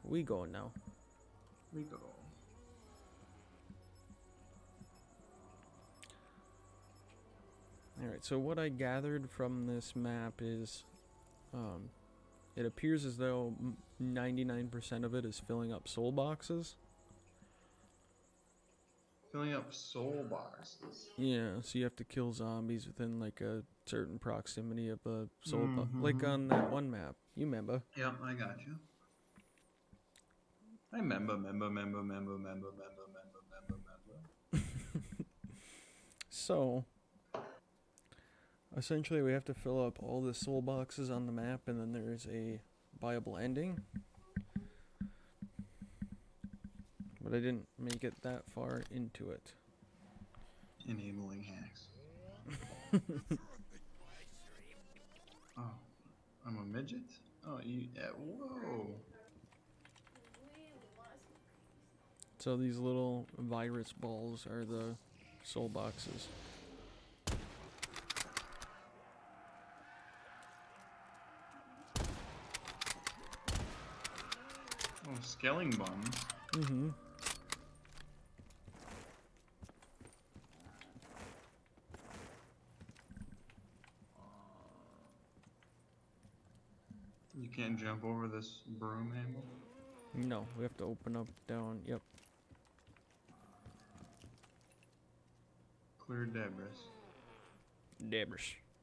we going now? We go. Alright, so what I gathered from this map is, it appears as though 99% of it is filling up soul boxes. Filling up soul boxes. Yeah, so you have to kill zombies within like a certain proximity of a soul box. Like on that one map. You remember? Yep, I got you. I remember. So, essentially we have to fill up all the soul boxes on the map and then there's a viable ending. But I didn't make it that far into it. Enabling hacks. Oh, I'm a midget? Oh, you. Whoa. So these little virus balls are the soul boxes. Oh, scaling buns. Mm-hmm. You can't jump over this broom handle? No, we have to open up, down, yep. Clear debris. Debris.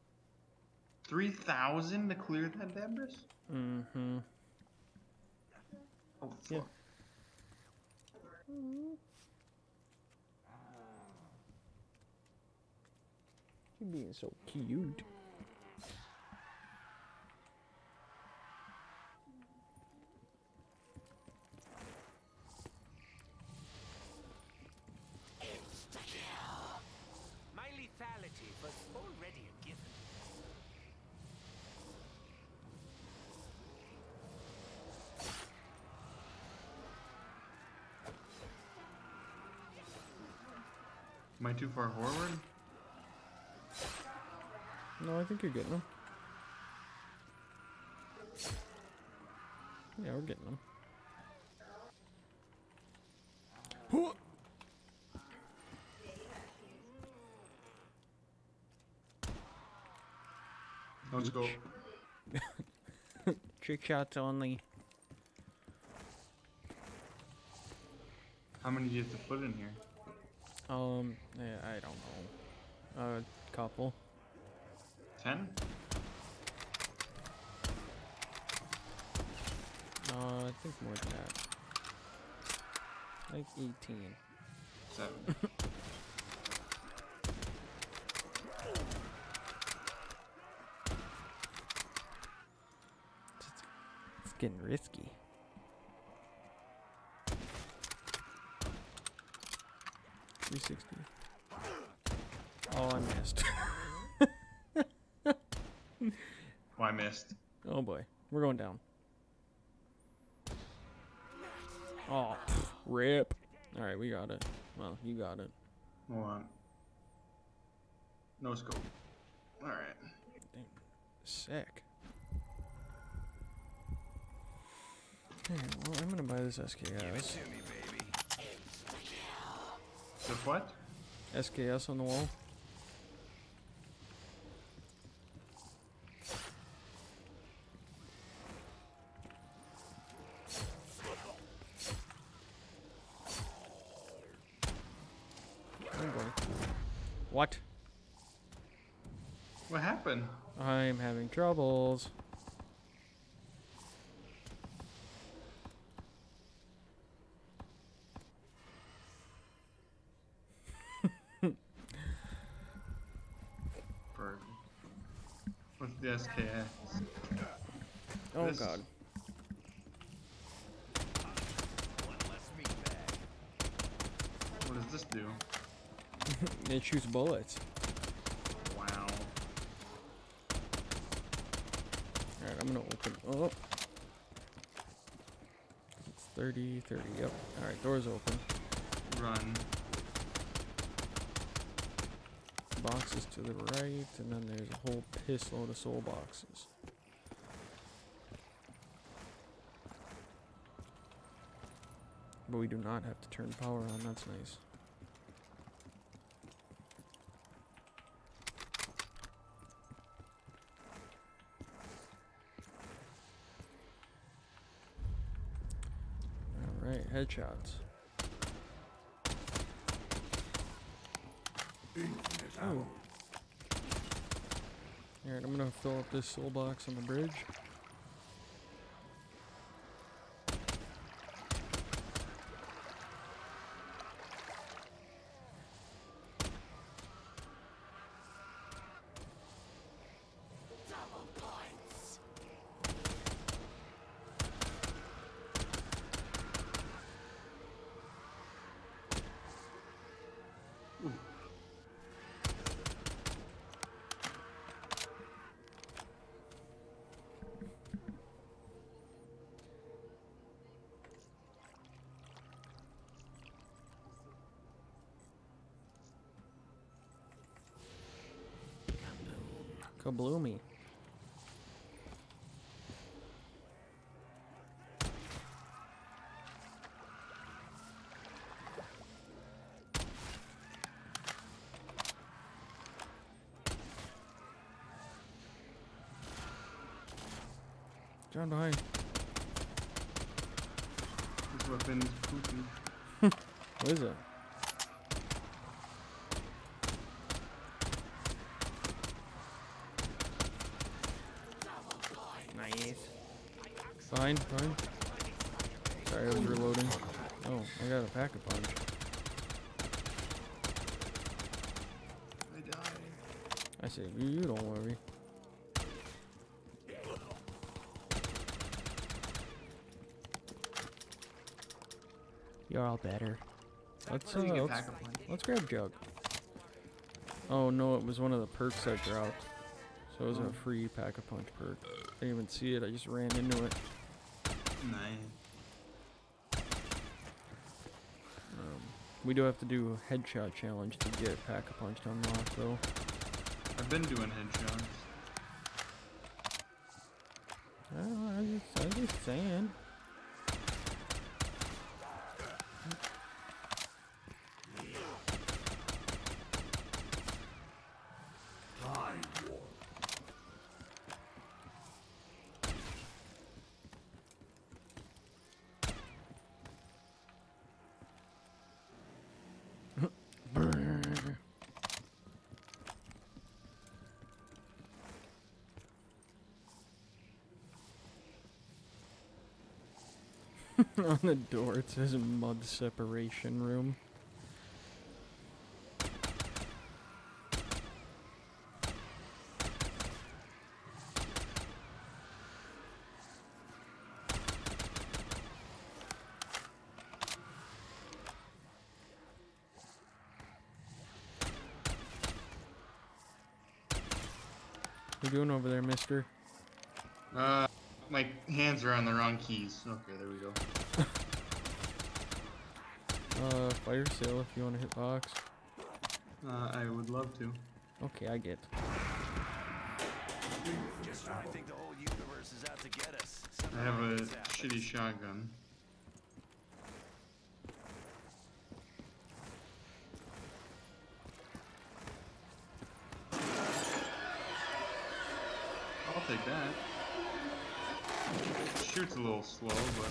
3,000 to clear that debris? Mm-hmm. Oh, fuck. Yeah. You're being so cute. My lethality was already a given. Am I too far forward? No, I think you're getting them. Yeah, we're getting them. Let's go. Trick shots only. How many do you have to put in here? Yeah, I don't know. A couple. 10? I think more than that. Like 18. 7. It's getting risky. $360. Oh, I missed. Oh, I missed. Oh boy, we're going down. Oh, rip. All right, we got it. Well, you got it. Hold on. No scope. Alright. Dang. Sick. Okay, well, I'm gonna buy this SKS. The what? SKS on the wall. Oh boy. What? What happened? I'm having troubles. Perfect. What's the SKS? Oh This- god. What does this do? It shoots bullets. Wow. Alright, I'm gonna open up. It's 30, 30, yep. Alright, door's open. Run. Boxes to the right, and then there's a whole piss load of soul boxes. But we do not have to turn power on, that's nice. Alright, headshots. Oh. Alright, I'm gonna fill up this soul box on the bridge. Kabloomy. John behind. This weapon is poopy. What is it? Nice. Fine. Sorry, I was reloading. Oh, I got a pack-a-punch. I died. I say, you don't worry. You're all better. Let's How do you get let's, pack-a-punch? let's grab Jug. Oh no, it was one of the perks that dropped. So it was a free pack-a-punch perk. I didn't even see it, I just ran into it. Nice. We do have to do a headshot challenge to get pack-a-punch to unlock though. I've been doing headshots. I'm just saying. On the door it says mud separation room. What you doing over there, mister? My hands are on the wrong keys. Okay, there we go. Fire sale if you want to hit box. I would love to. Okay, I get. I think the whole universe is out to get us. I have a shitty shotgun. I'll take that. Shoots a little slow, but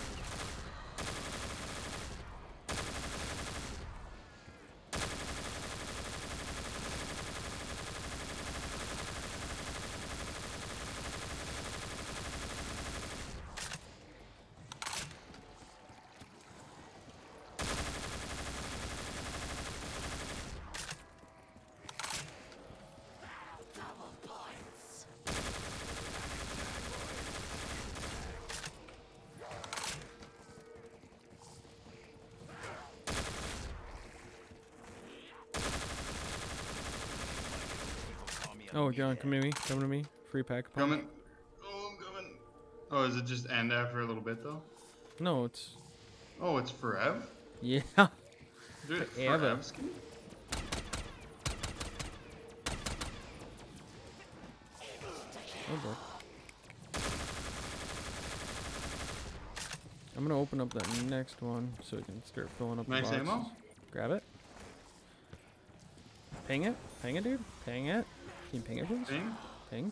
Oh, John, come to me. Come to me. Free pack. coming. Oh, I'm coming. Oh, does it just end after a little bit though? No, it's Oh, it's forever. yeah. Dude, Forever. Forevsky? Oh boy. I'm gonna open up that next one so we can start filling up the Max boxes. ammo? Grab it. Ping it. Ping it, dude. Ping it. Can you ping it, please? Thing? Pinged.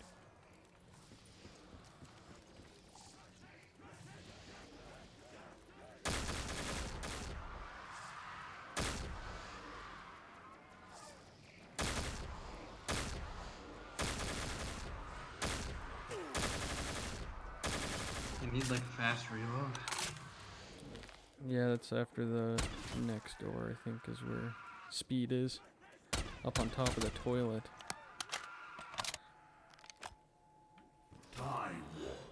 You need like a fast reload. Yeah, that's after the next door, I think, is where speed is. Up on top of the toilet. Time.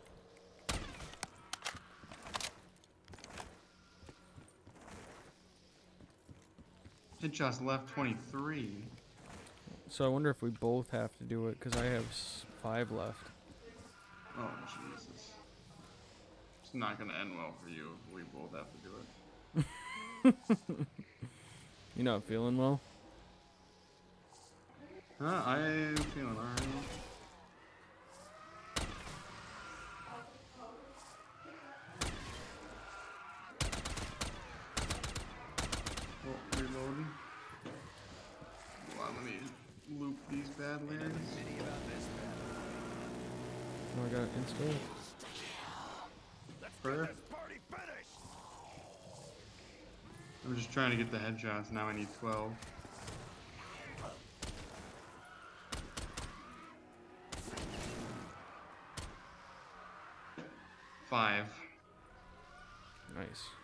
Headshots left 23. So I wonder if we both have to do it, because I have 5 left. Oh Jesus. It's not gonna end well for you if we both have to do it. You not feeling well? I'm feeling alright. Oh, reloading. Hold on, let me loop these bad layers. Oh, I got it installed. Prayer? This party finished. I'm just trying to get the headshots. Now I need 12. Five. Nice.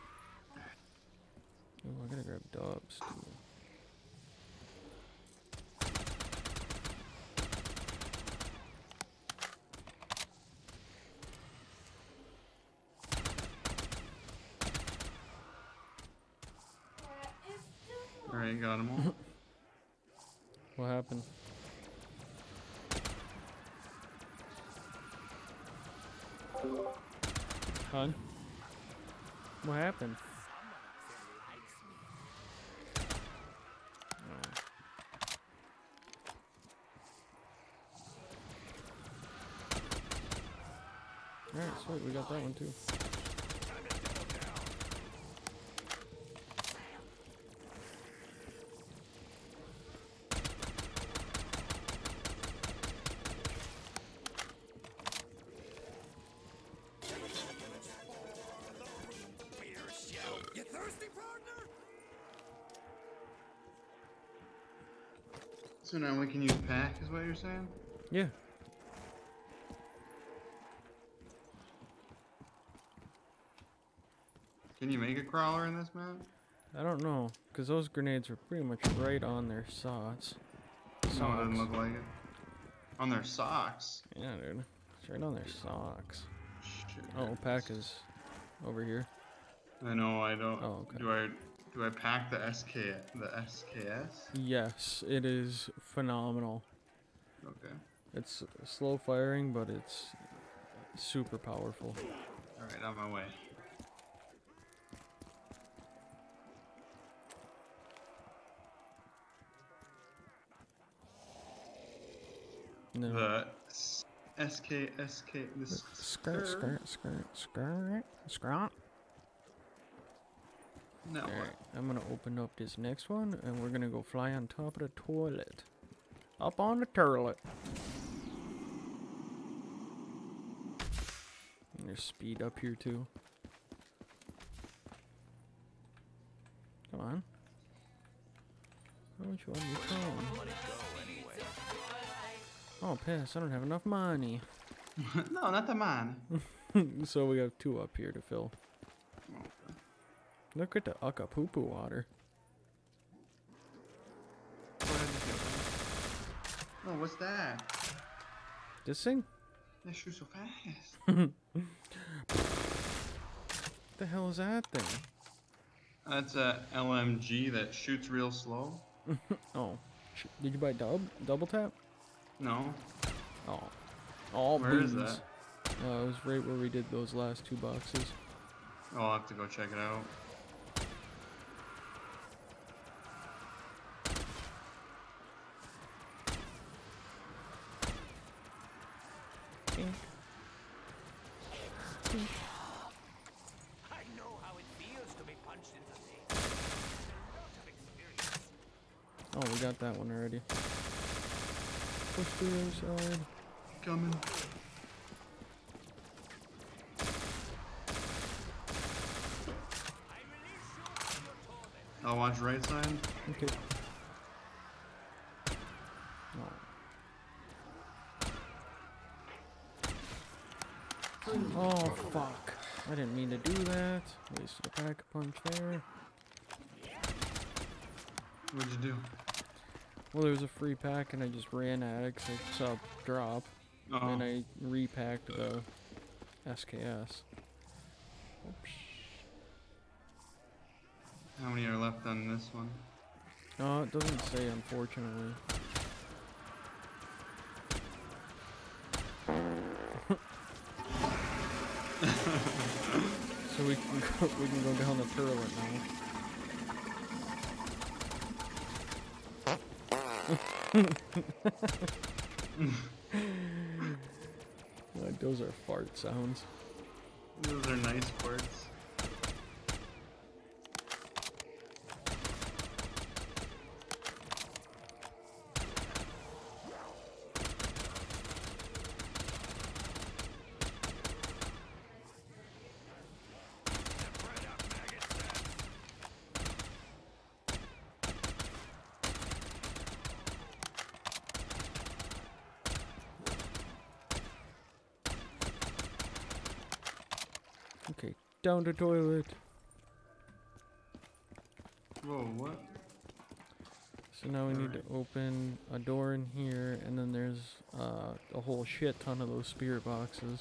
Oh, I gotta grab dubs too. Alright, got them all. What happened? Hun? What happened? Alright, sweet, we got that one too. You thirsty, partner? So now we can use pack, is what you're saying? Yeah. Can you make a crawler in this map? I don't know, because those grenades are pretty much right on their socks. No, it doesn't look like it. On their socks. Yeah, dude. It's right on their socks. Shit. Oh, pack is over here. I know, I don't. Oh, okay. Do I pack the SKS? Yes, it is phenomenal. Okay. It's slow firing, but it's super powerful. Alright, on my way. And then The SK, this skirt, skirt. No. Alright, I'm gonna open up this next one, and we're gonna go fly on top of the toilet. Up on the turlet. And there's speed up here too. Come on. Why don't you on your phone? Oh, piss, I don't have enough money. No, not the man. So we have 2 up here to fill. Look at the Acapulco water. Oh, what's that? This thing? That shoots so fast. What the hell is that thing? That's a LMG that shoots real slow. Oh, did you buy double tap? No. Oh, all Where is booze. that? It was right where we did those last 2 boxes. Oh, I'll have to go check it out. I know we got that one already. Push to the other side. Coming. I'll watch right side. Okay. Oh fuck. I didn't mean to do that. Wasted a pack a punch there. What'd you do? Well, there was a free pack and I just ran at it 'cause I saw it drop. Oh. And I repacked the SKS. Oops. How many are left on this one? No, it doesn't say, unfortunately. So we can go down the turlet now. Like, those are fart sounds. Those are nice parts. Okay, down the toilet. Whoa, what? So now we need to open a door in here, and then there's a whole shit ton of those spirit boxes.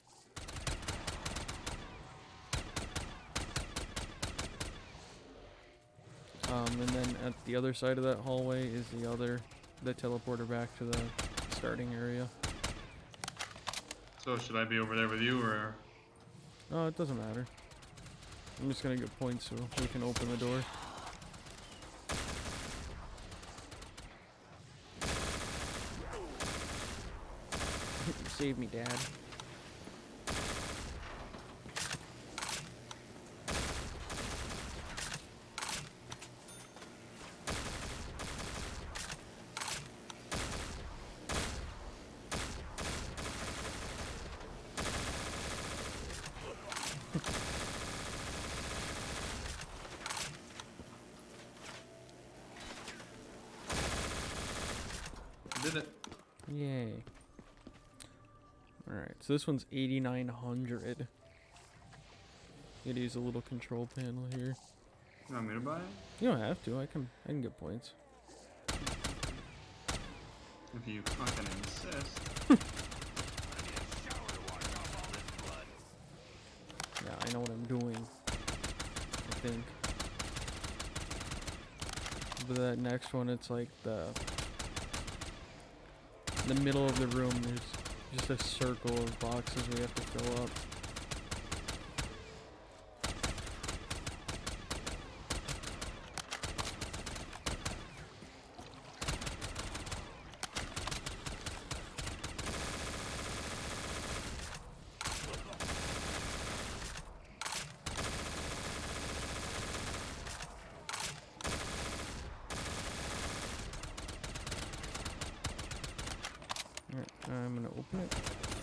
And then at the other side of that hallway is the teleporter back to the starting area. So should I be over there with you, or? Oh, it doesn't matter. I'm just gonna get points so we can open the door. Save me, Dad. Did it. Yay. Alright, so this one's 8,900. It is a little control panel here. You want me to buy it? You don't have to, I can get points. If you fucking insist. Yeah, I know what I'm doing. I think. But that next one, it's like the middle of the room, there's just a circle of boxes we have to fill up. Alright, I'm gonna open it.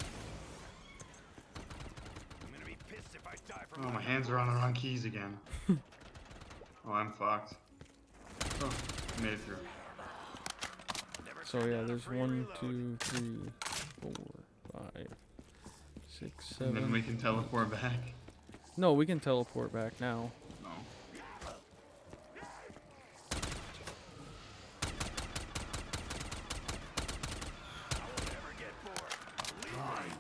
I'm gonna be pissed if I die from Oh, my hands are on the wrong keys again. Oh, I'm fucked. Oh, made it through. So yeah, there's 1, 2, 3, 4, 5, 6, And then 7. we can teleport back. No, we can teleport back now. No. never get bored.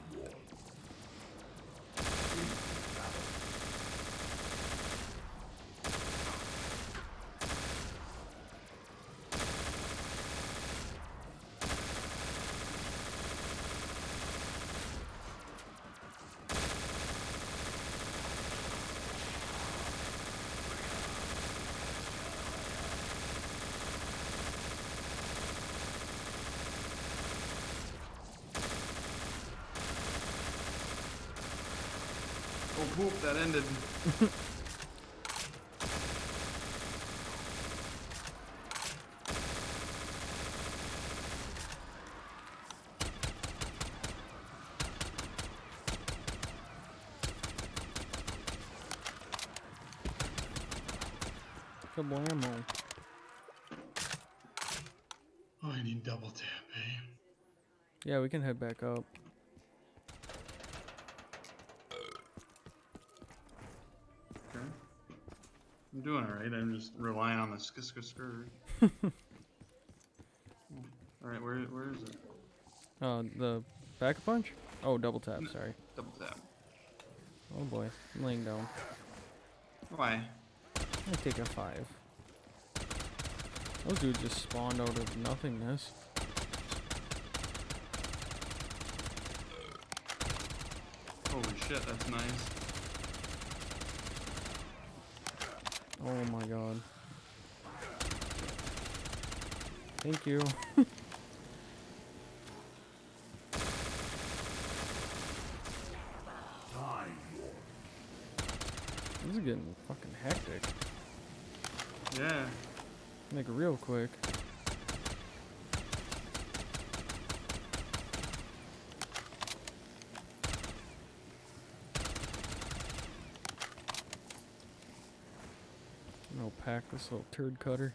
Oh, poop, that ended. Kablamo. Oh, I need double tap, eh? Yeah, we can head back up. Okay. I'm doing alright. I'm just relying on the skirt. Alright, where is it? The pack a punch? Oh, double tap, sorry. Double tap. Oh boy, I'm laying down. Why? I take a 5. Those dudes just spawned out of nothingness. Holy shit, that's nice. Oh my god. Thank you. This is getting fucking hectic. Yeah. Make it real quick. I'll pack this little turd cutter.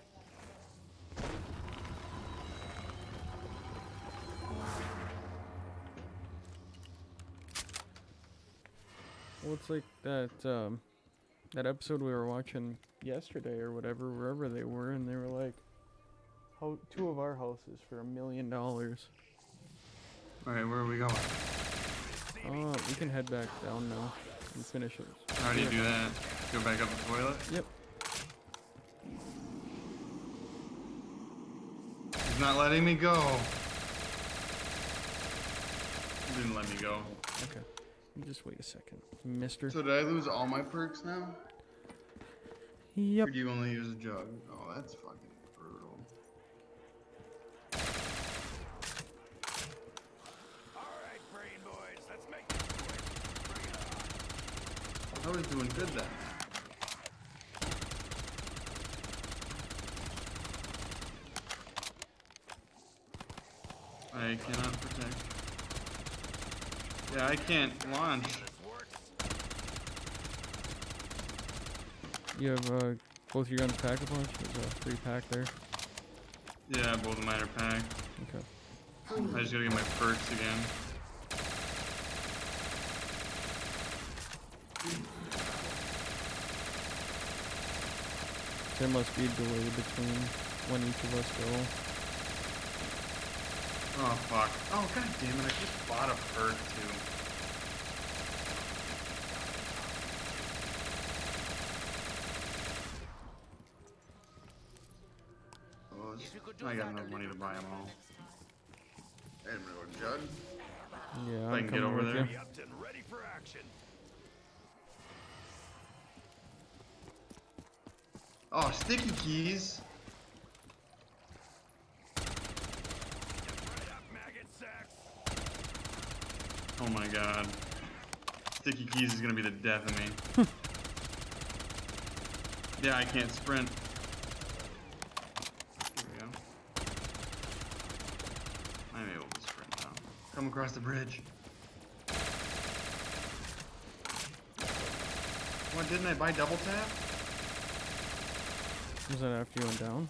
Well, it's like that that episode we were watching yesterday or whatever, wherever they were, and they were like, "How 2 of our houses for $1 million." Alright, where are we going? We can head back down now and finish it. How do you do that? Go back up the toilet? Yep. He's not letting me go. He didn't let me go. Okay. Just wait a second, mister. So did I lose all my perks now? Yep. Or do you only use a jug? Oh, that's fucking brutal. Alright, brain boys, let's make this quick. Bring it on. I was doing good then. I cannot protect. Yeah, I can't launch. This works. You have both your guns pack a punch. There's a free pack there. Yeah, both of mine are packed. Okay. I just gotta get my perks again. There must be a delay between when each of us go. Oh fuck. Oh god damn it, I just bought a perk too. Oh, I got enough money to buy them all. Hey, I'm gonna go jug. Yeah, If I I'm can get coming over with there. you. Upton, ready for action. Oh, sticky keys. Step right up, maggot sacks. Oh my god. Sticky keys is gonna be the death of me. Yeah, I can't sprint. Here we go. I'm able to sprint now. Come across the bridge. What, didn't I buy double tap? Was that after you went down?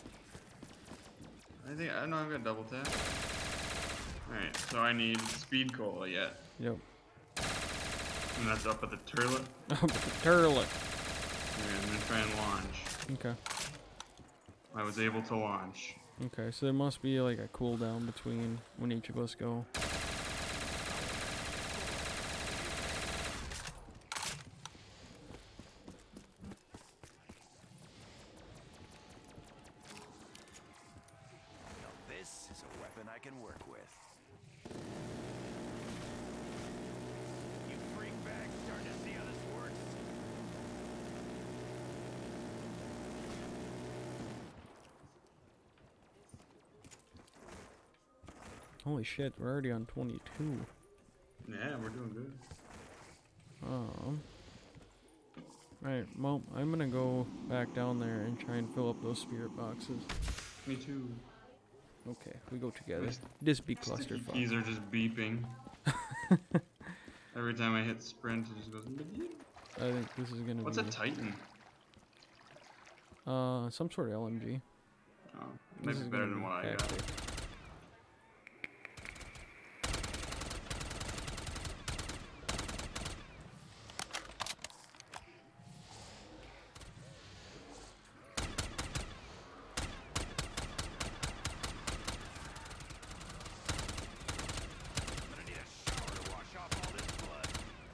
I know I've got double tap. Alright, so I need speed cola yet. Yep. And that's up at the turlet. Oh, but the turlet. Okay, I'm gonna try and launch. Okay. I was able to launch. Okay, so there must be like a cooldown between when each of us go. Now this is a weapon I can work with. You freak bag starting to see how this works? Holy shit, we're already on 22. Yeah, we're doing good. Alright, well, I'm gonna go back down there and try and fill up those spirit boxes. Me too. Okay, we go together. Nice. This be Sticky clusterfuck. keys are just beeping. Every time I hit sprint, it just goes. I think this is gonna What's be. a Titan? Some sort of LMG. Oh, This maybe is better gonna than be what I got. hectic. I'm gonna need a shower to wash off all this blood.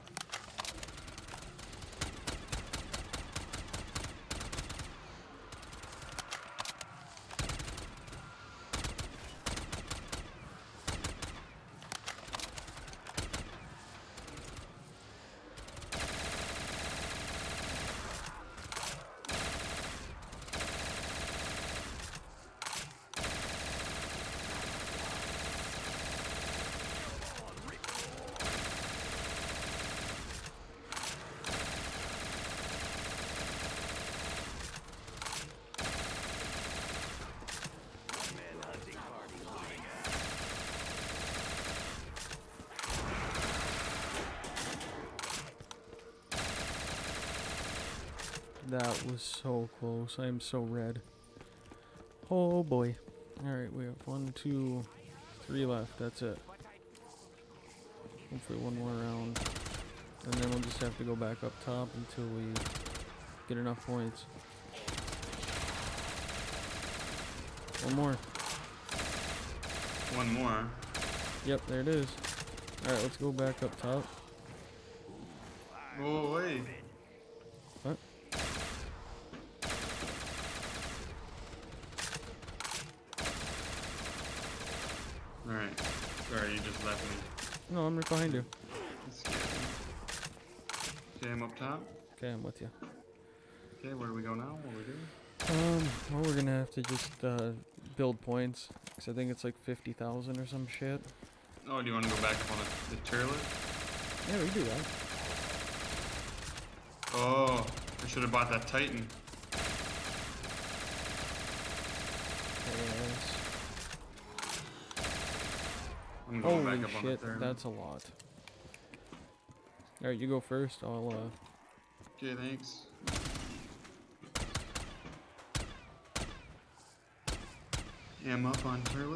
Man hunting party loading up. That was so close. I am so red. Oh boy. Alright, we have 1, 2, 3 left. That's it. Hopefully one more round. And then we'll just have to go back up top until we get enough points. One more. One more. Yep, there it is. Alright, let's go back up top. Oh, wait. What? Alright. Sorry, you just left me. No, I'm right behind you. That's scary. Okay, I'm up top. Okay, I'm with you. Okay, where do we go now? What do we do? Well, we're gonna have to just build points. 'Cause I think it's like 50,000 or some shit. Oh, do you want to go back up on the turlet? Yeah, we can do that. Oh, I should have bought that Titan. Yes. I'm going Holy back up on the shit, turret. that's a lot. Alright, you go first. I'll Okay, thanks. Am up on turlet.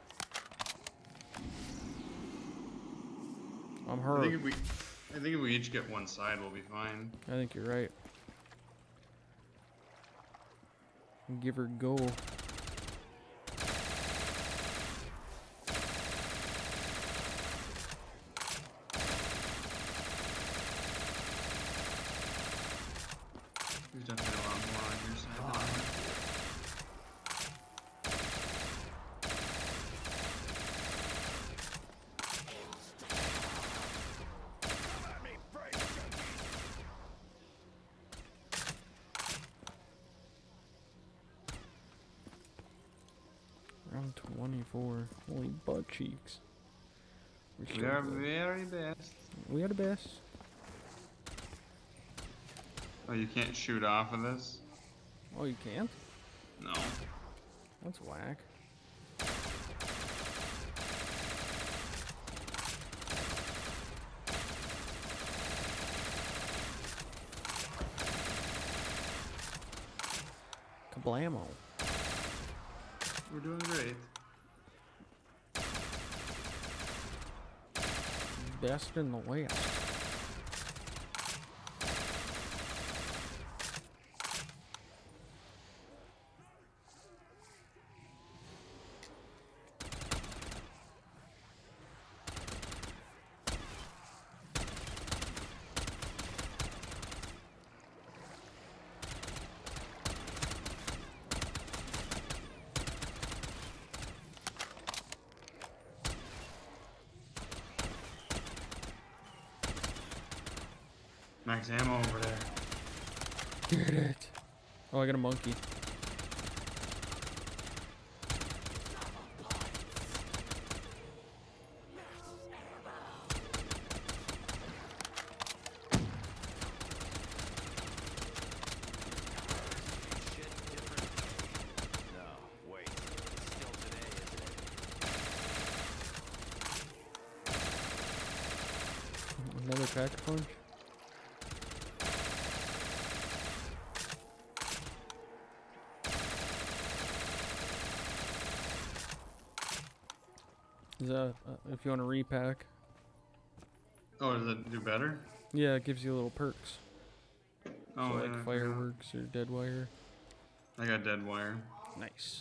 I'm I hurt. think if we each get one side, we'll be fine. I think you're right. Give her a go. There's definitely a lot more on your side than mine. Come at me, brave junkie. Round 24. Holy butt cheeks. We're We so are good. very best. We are the best. Oh, you can't shoot off of this? Oh, you can't? No. That's whack. Kablamo. We're doing great. Best in the West. Max ammo over there. Get it. Oh, I got a monkey. Shit different. No, wait. It's still today, isn't it? Another pack punch. Is that if you want to repack? Oh, does it do better? Yeah, it gives you little perks. Oh, So yeah, like I forgot. fireworks or dead wire. I got dead wire. Nice.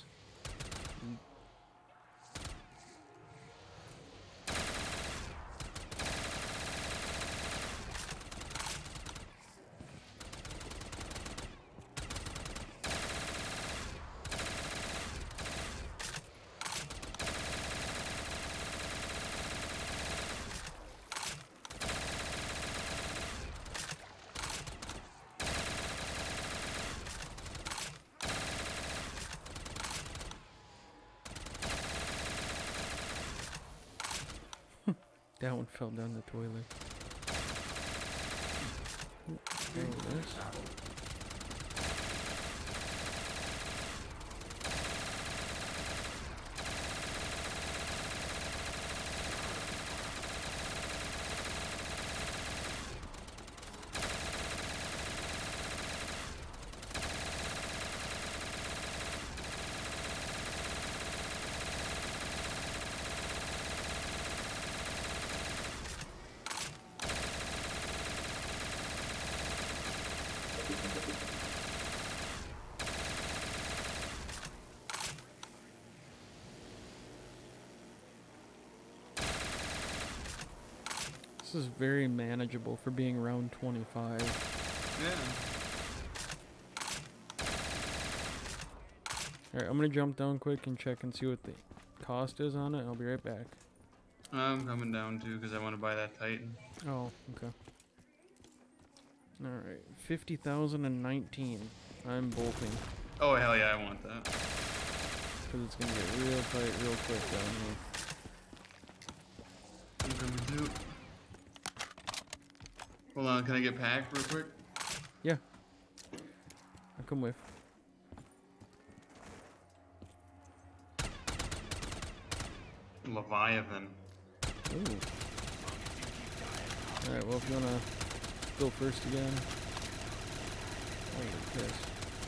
That one fell down the toilet. There it is. This is very manageable for being round 25. Yeah. Alright, I'm gonna jump down quick and check and see what the cost is on it. I'll be right back. I'm coming down too because I want to buy that Titan. Oh, okay. Alright, 50,019. I'm bolting. Oh, hell yeah, I want that. Because it's gonna get real tight real quick down here. I'm coming too. Hold on, can I get packed real quick? Yeah. I'll come with. Leviathan. Ooh. Alright, well, if you wanna go first again. Oh, you're pissed.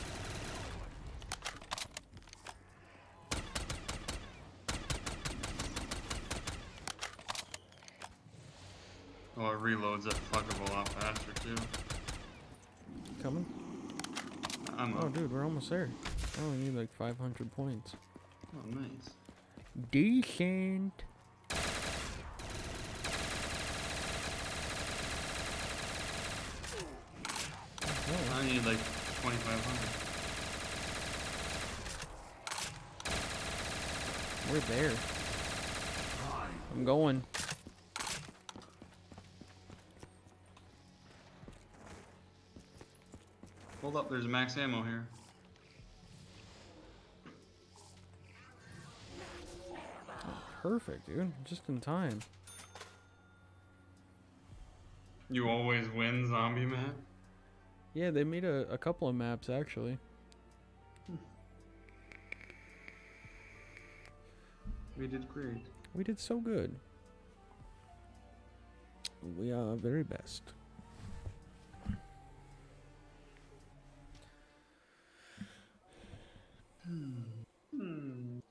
Oh, it reloads a fuck of a lot faster too. Coming? I'm Oh, up. dude, we're almost there. I only need like 500 points. Oh, nice. Decent. Oh, I need like 2,500. we're there. I'm going. Hold up, there's max ammo here. Perfect, dude. Just in time. You always win, zombie man. Yeah, they made a couple of maps actually. We did great. We did so good. We are very best.